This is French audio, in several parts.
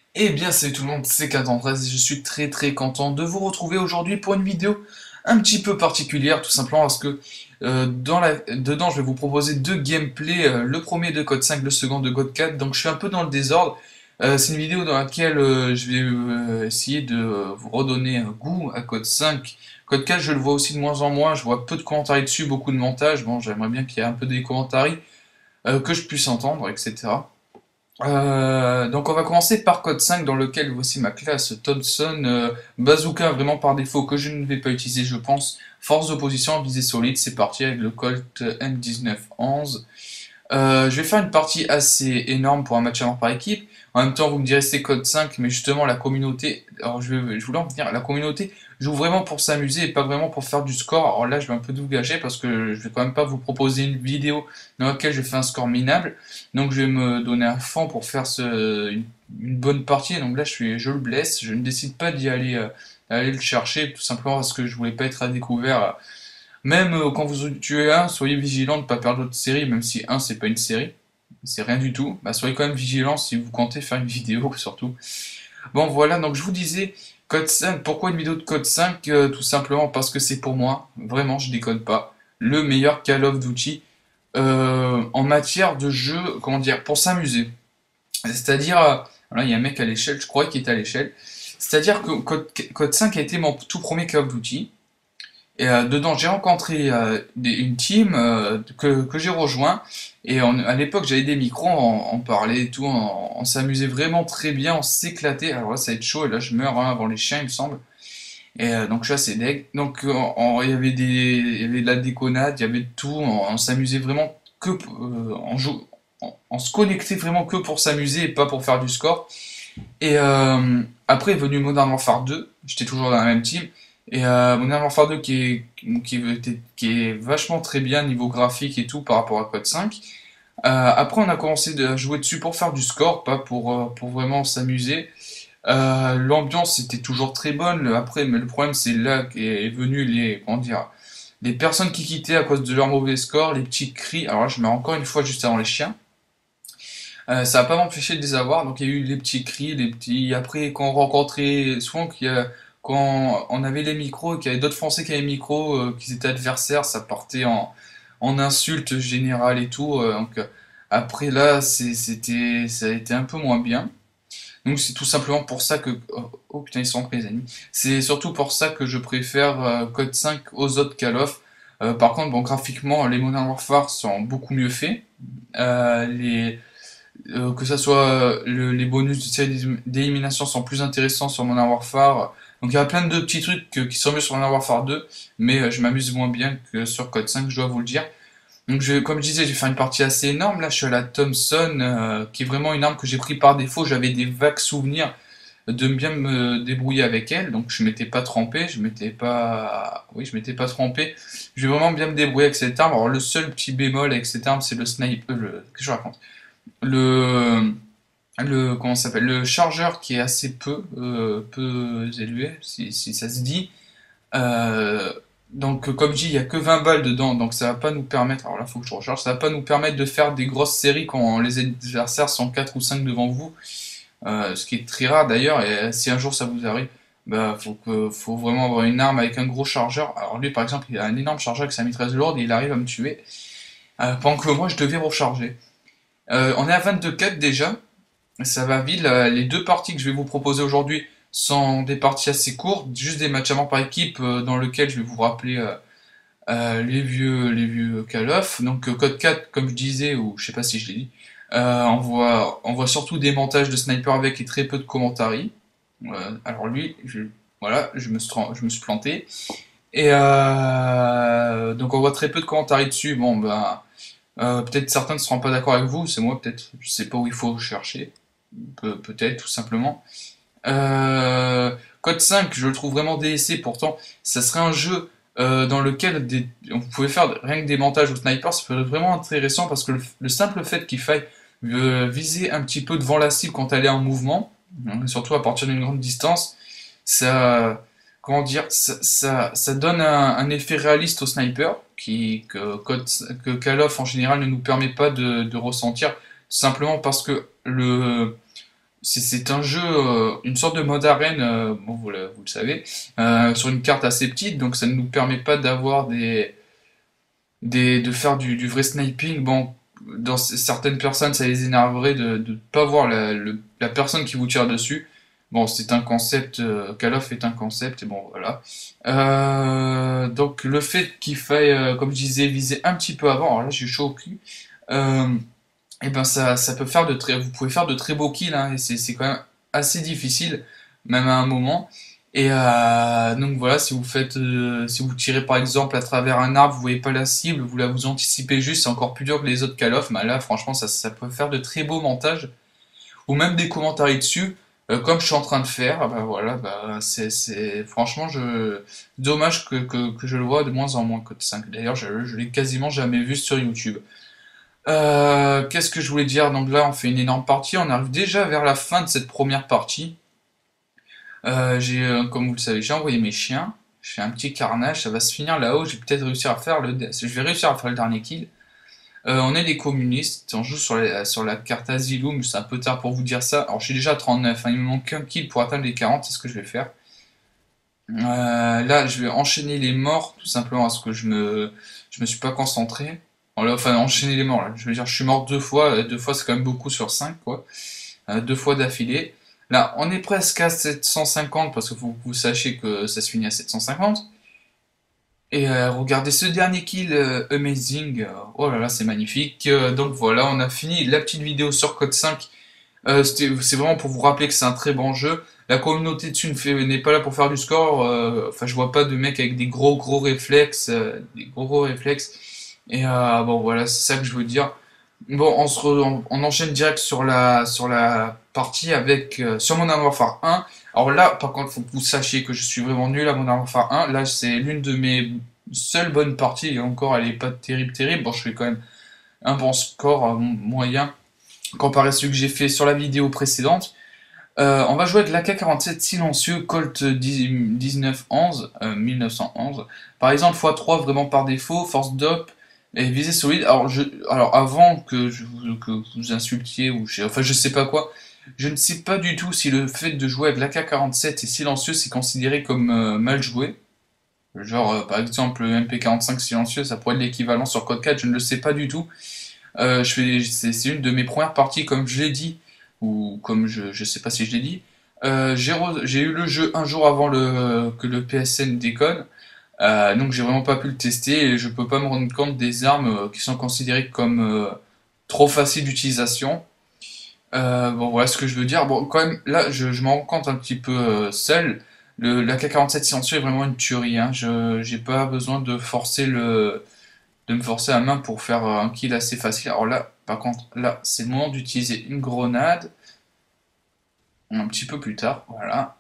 Eh bien salut tout le monde, c'est K13 et je suis très content de vous retrouver aujourd'hui pour une vidéo un petit peu particulière, tout simplement parce que dedans je vais vous proposer deux gameplays, le premier de Code 5, le second de Code 4, donc je suis un peu dans le désordre. C'est une vidéo dans laquelle je vais essayer de vous redonner un goût à Code 5. Code 4 je le vois aussi de moins en moins, je vois peu de commentaires dessus, beaucoup de montage, bon j'aimerais bien qu'il y ait un peu des commentaires que je puisse entendre, etc. Donc on va commencer par code 5 dans lequel voici ma classe Thompson Bazooka vraiment par défaut que je ne vais pas utiliser je pense. Force d'opposition, visée solide, c'est parti avec le Colt M1911. Je vais faire une partie assez énorme pour un match à mort par équipe. En même temps, vous me direz c'est code 5, mais justement la communauté, alors je voulais en venir, la communauté joue vraiment pour s'amuser et pas vraiment pour faire du score. Alors là, je vais un peu tout gâcher parce que je vais quand même pas vous proposer une vidéo dans laquelle je fais un score minable. Donc je vais me donner à fond pour faire une bonne partie. Donc là, je le blesse, je ne décide pas d'y aller, aller le chercher, tout simplement parce que je voulais pas être à découvert. Même quand vous tuez un, soyez vigilant de ne pas perdre votre série, même si un c'est pas une série, c'est rien du tout. Bah, soyez quand même vigilant si vous comptez faire une vidéo surtout. Bon voilà, donc je vous disais, code 5, pourquoi une vidéo de code 5? Tout simplement parce que c'est pour moi, vraiment je déconne pas, le meilleur Call of Duty en matière de jeu, comment dire, pour s'amuser. C'est-à-dire, voilà, il y a un mec à l'échelle, je crois qu'il était à l'échelle. C'est-à-dire que code 5 a été mon tout premier Call of Duty. Et dedans, j'ai rencontré une team que j'ai rejoint. Et à l'époque, j'avais des micros, on parlait et tout, on s'amusait vraiment très bien, on s'éclatait. Alors là, ça va être chaud, et là, je meurs hein, avant les chiens, il me semble. Et donc, je suis assez deg. Donc, il y avait de la déconnade, il y avait de tout, on s'amusait vraiment on se connectait vraiment que pour s'amuser et pas pour faire du score. Et après est venu Modern Warfare 2, j'étais toujours dans la même team. Et Modern Warfare 2 qui est vachement très bien niveau graphique et tout par rapport à Code 5. Après on a commencé à jouer dessus pour faire du score, pas pour vraiment s'amuser. L'ambiance était toujours très bonne, après, mais le problème c'est là qu'est venu comment dire, les personnes qui quittaient à cause de leur mauvais score, les petits cris. Alors là je mets encore une fois juste avant les chiens. Ça n'a pas m'empêché de les avoir, donc il y a eu les petits cris, les petits. Après, quand on rencontrait, souvent quand on avait les micros et qu'il y avait d'autres Français qui avaient les micros, qui étaient adversaires, ça partait en insultes générales et tout. Donc après là, ça a été un peu moins bien. Donc c'est tout simplement pour ça que. Oh, putain, ils sont pris les amis. C'est surtout pour ça que je préfère Code 5 aux autres Call of. Par contre, bon, graphiquement, les Modern Warfare sont beaucoup mieux faits. Que ça soit les bonus de série d'élimination sont plus intéressants sur Modern Warfare. Donc il y a plein de petits trucs qui sont mieux sur Modern Warfare 2, mais je m'amuse moins bien que sur Code 5, je dois vous le dire. Donc comme je disais, j'ai fait une partie assez énorme. Là, je suis à la Thompson, qui est vraiment une arme que j'ai pris par défaut. J'avais des vagues souvenirs de bien me débrouiller avec elle, donc je m'étais pas trompé, je m'étais pas trompé. Je vais vraiment bien me débrouiller avec cette arme. Alors le seul petit bémol avec cette arme, c'est le sniper, qu'est-ce que je raconte? le, comment ça s'appelle, le chargeur qui est assez peu élevé, si ça se dit. Euh, donc, comme je dis, il n'y a que 20 balles dedans, donc ça va pas nous permettre, alors là, il faut que je recharge, ça va pas nous permettre de faire des grosses séries quand les adversaires sont 4 ou 5 devant vous, ce qui est très rare d'ailleurs, et si un jour ça vous arrive, bah, faut vraiment avoir une arme avec un gros chargeur. Alors lui, par exemple, il a un énorme chargeur avec sa mitrailleuse lourde, et il arrive à me tuer, pendant que moi, je devais recharger. On est à 22-4 déjà, ça va vite. Les deux parties que je vais vous proposer aujourd'hui sont des parties assez courtes, juste des matchs avant par équipe dans lesquels je vais vous rappeler les vieux Call of. Donc Code 4, comme je disais, ou je sais pas si je l'ai dit, on voit surtout des montages de sniper avec et très peu de commentaires. Alors lui, voilà, je me suis planté. Et donc on voit très peu de commentaires dessus. Bon, ben, peut-être certains ne seront pas d'accord avec vous, c'est moi peut-être, je sais pas où il faut chercher, peut-être tout simplement. Euh, Code 5, je le trouve vraiment délaissé, pourtant ça serait un jeu dans lequel on pouvait faire rien que des montages au sniper, ça serait vraiment intéressant parce que le simple fait qu'il faille viser un petit peu devant la cible quand elle est en mouvement, hein, surtout à partir d'une grande distance, ça, comment dire, ça donne un effet réaliste au sniper que Call of en général ne nous permet pas de ressentir, simplement parce que c'est un jeu, une sorte de mode arène, bon, vous le savez, sur une carte assez petite, donc ça ne nous permet pas d'avoir de faire du vrai sniping. Bon, dans certaines personnes, ça les énerverait de ne pas voir la personne qui vous tire dessus. Bon, c'est un concept, Call of est un concept, et bon, voilà. Donc, le fait qu'il faille, comme je disais, viser un petit peu avant, alors là, j'ai chaud au cul, euh, et ben ça peut faire vous pouvez faire de très beaux kills, hein, et c'est quand même assez difficile, même à un moment. Et donc voilà, si vous tirez par exemple à travers un arbre, vous voyez pas la cible, vous anticipez juste, c'est encore plus dur que les autres Call of. Mais là, franchement, ça peut faire de très beaux montages, ou même des commentaires dessus, comme je suis en train de faire. Bah voilà, bah franchement, dommage que je le vois de moins en moins Code 5. D'ailleurs, je l'ai quasiment jamais vu sur YouTube. Qu'est-ce que je voulais dire? Donc là, on fait une énorme partie. On arrive déjà vers la fin de cette première partie. Comme vous le savez, j'ai envoyé mes chiens. Je fais un petit carnage. Ça va se finir là-haut. Je vais réussir à faire le dernier kill. On est des communistes. On joue sur la carte Asylum. C'est un peu tard pour vous dire ça. Alors, je suis déjà à 39. Hein, il me manque un kill pour atteindre les 40. C'est ce que je vais faire. Là, je vais enchaîner les morts, tout simplement parce que je me suis pas concentré. Enfin, enchaîner les morts, là. Je veux dire, je suis mort 2 fois. 2 fois, c'est quand même beaucoup sur 5, quoi. 2 fois d'affilée. Là, on est presque à 750 parce que faut que vous sachiez que ça se finit à 750. Et regardez ce dernier kill, amazing. Oh là là, c'est magnifique. Donc voilà, on a fini la petite vidéo sur Code 5. C'est vraiment pour vous rappeler que c'est un très bon jeu. La communauté dessus n'est pas là pour faire du score. Enfin, je vois pas de mecs avec des gros réflexes, Et bon, voilà, c'est ça que je veux dire. Bon, on enchaîne direct sur la partie avec sur Modern Warfare 1. Alors là, par contre, faut que vous sachiez que je suis vraiment nul à Modern Warfare 1. Là, c'est l'une de mes seules bonnes parties. Et encore, elle est pas terrible. Bon, je fais quand même un bon score moyen comparé à celui que j'ai fait sur la vidéo précédente. On va jouer avec l'AK-47 silencieux Colt 1911, 1911. Par exemple, x3 vraiment par défaut, force d'op et visée solide. Alors avant que vous insultiez enfin je sais pas quoi, je ne sais pas du tout si le fait de jouer avec l'AK-47 et silencieux c'est considéré comme mal joué. Genre par exemple le MP45 silencieux, ça pourrait être l'équivalent sur Code 4, je ne le sais pas du tout. C'est une de mes premières parties, comme je l'ai dit, ou comme je sais pas si je l'ai dit. J'ai eu le jeu un jour avant que le PSN déconne, donc j'ai vraiment pas pu le tester et je peux pas me rendre compte des armes qui sont considérées comme trop faciles d'utilisation. Bon, voilà ce que je veux dire. Bon, quand même, là, je m'en rends compte un petit peu seul. La K47 silencieux est vraiment une tuerie, hein. J'ai pas besoin de me forcer à main pour faire un kill assez facile. Alors là, par contre, là, c'est le moment d'utiliser une grenade. Un petit peu plus tard, voilà.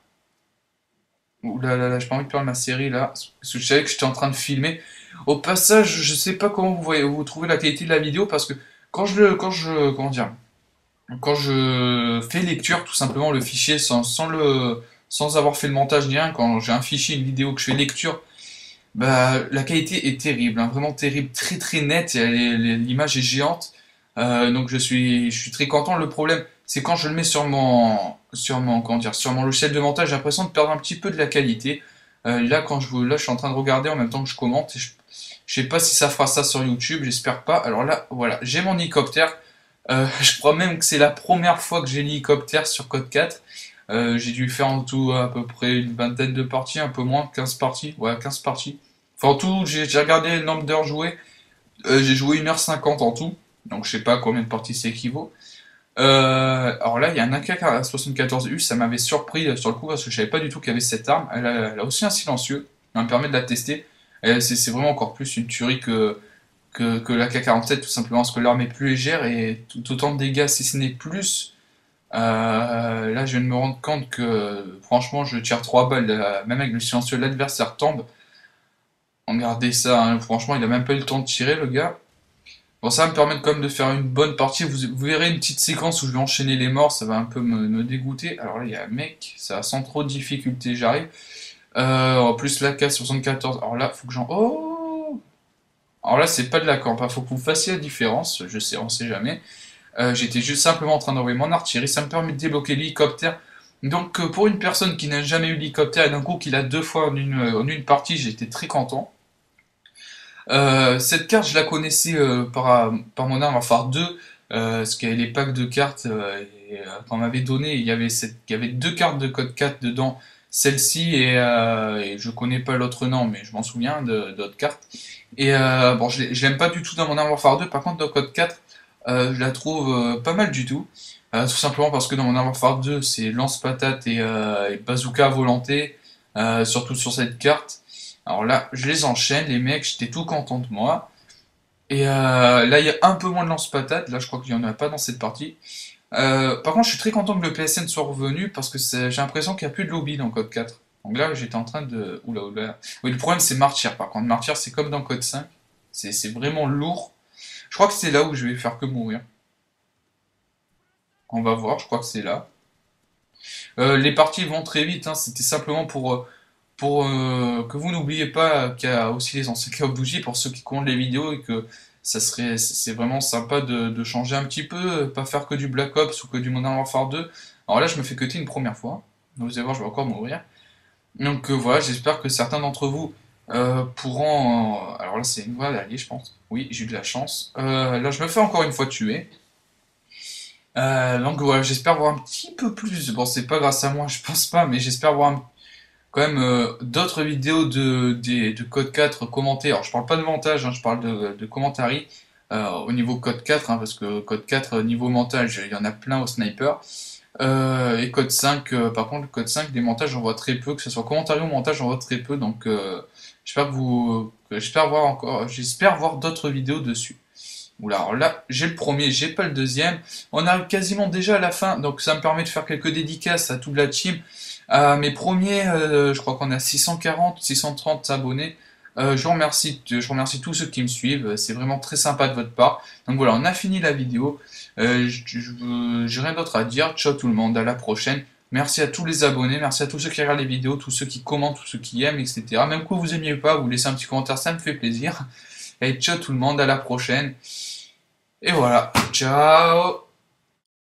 Ouh là là là, j'ai pas envie de perdre ma série là, parce que je savais que j'étais en train de filmer. Au passage, je sais pas comment vous trouvez la qualité de la vidéo, parce que comment dire, quand je fais lecture, tout simplement le fichier sans avoir fait le montage ni rien, quand j'ai un fichier, une vidéo que je fais lecture, bah, la qualité est terrible, hein, vraiment terrible, très nette, l'image est géante, donc je suis très content. Le problème, c'est quand je le mets comment dire, sur mon logiciel de montage, j'ai l'impression de perdre un petit peu de la qualité. Là, là, je suis en train de regarder en même temps que je commente, et je sais pas si ça fera ça sur YouTube, j'espère pas. Alors là, voilà, j'ai mon hélicoptère. Je crois même que c'est la première fois que j'ai l'hélicoptère sur Code 4. J'ai dû faire en tout à peu près une vingtaine de parties, un peu moins, 15 parties. Ouais, 15 parties. Enfin, en tout, j'ai regardé le nombre d'heures jouées. J'ai joué 1h50 en tout. Donc, je sais pas à combien de parties ça équivaut. Alors là, il y a un AK-74U. Ça m'avait surpris sur le coup parce que je savais pas du tout qu'il y avait cette arme. Elle a aussi un silencieux. Ça me permet de la tester. C'est vraiment encore plus une tuerie que l'AK-47, tout simplement parce que l'arme est plus légère et tout autant de dégâts, si ce n'est plus. Là, je viens de me rendre compte que franchement, je tire 3 balles, même avec le silencieux, l'adversaire tombe. Regardez ça, hein, franchement, il a même pas eu le temps de tirer, le gars. Bon, ça va me permettre quand même de faire une bonne partie. Vous verrez une petite séquence où je vais enchaîner les morts, ça va un peu me dégoûter. Alors là, il y a un mec, ça va sans trop de difficulté, j'arrive. En plus, l'AK-74, alors là, faut que j'en... Oh! Alors là, c'est pas de la camp, hein. Faut que vous fassiez la différence, je sais, on sait jamais. J'étais juste simplement en train d'envoyer mon artillerie, ça me permet de débloquer l'hélicoptère. Donc pour une personne qui n'a jamais eu l'hélicoptère et d'un coup qui l'a deux fois en une partie, j'étais très content. Cette carte, je la connaissais par mon arme phare 2, parce qu'il y avait les packs de cartes qu'on m'avait donné, il y avait deux cartes de code 4 dedans, celle-ci et je connais pas l'autre nom, mais je m'en souviens d'autres cartes. Et bon, je l'aime pas du tout dans mon arme phare 2, par contre dans code 4, je la trouve pas mal du tout. Tout simplement parce que dans mon arme phare 2, c'est lance-patate et bazooka à volonté, surtout sur cette carte. Alors là, je les enchaîne, les mecs, j'étais tout content de moi. Et là, il y a un peu moins de lance-patate. Là, je crois qu'il n'y en a pas dans cette partie. Par contre, je suis très content que le PSN soit revenu parce que j'ai l'impression qu'il n'y a plus de lobby dans Code 4. Donc là, j'étais en train de... Oula, oula. Oui, le problème, c'est Martyr. Par contre, Martyr, c'est comme dans Code 5. C'est vraiment lourd. Je crois que c'est là où je vais faire que mourir. On va voir, je crois que c'est là. Les parties vont très vite, hein. C'était simplement pour que vous n'oubliez pas qu'il y a aussi les anciens Call of Duty pour ceux qui comptent les vidéos et que c'est vraiment sympa de changer un petit peu, pas faire que du Black Ops ou que du Modern Warfare 2. Alors là, je me fais cutter une première fois. Vous allez voir, je vais encore mourir. Donc voilà, j'espère que certains d'entre vous pourront. Alors là, c'est une voie d'allier, je pense. Oui, j'ai eu de la chance. Là, je me fais encore une fois tuer. Donc voilà, j'espère voir un petit peu plus. Bon, c'est pas grâce à moi, je pense pas, mais j'espère voir quand même d'autres vidéos de Code 4 commentées. Alors je parle pas de montage, hein, je parle de commentaires au niveau Code 4, hein, parce que Code 4 niveau montage, il y en a plein au sniper. Et Code 5, par contre, Code 5, des montages, j'en vois très peu, que ce soit commentaire ou montage, j'en vois très peu, donc j'espère voir d'autres vidéos dessus. Oula, alors là, j'ai le premier, j'ai pas le deuxième. On arrive quasiment déjà à la fin, donc ça me permet de faire quelques dédicaces à toute la team. Mes premiers, je crois qu'on a 640, 630 abonnés. Je remercie tous ceux qui me suivent. C'est vraiment très sympa de votre part. Donc voilà, on a fini la vidéo. J'ai rien d'autre à dire. Ciao tout le monde, à la prochaine. Merci à tous les abonnés, merci à tous ceux qui regardent les vidéos, tous ceux qui commentent, tous ceux qui aiment, etc. Même que vous aimiez pas, vous laissez un petit commentaire, ça me fait plaisir. Et ciao tout le monde, à la prochaine. Et voilà, ciao!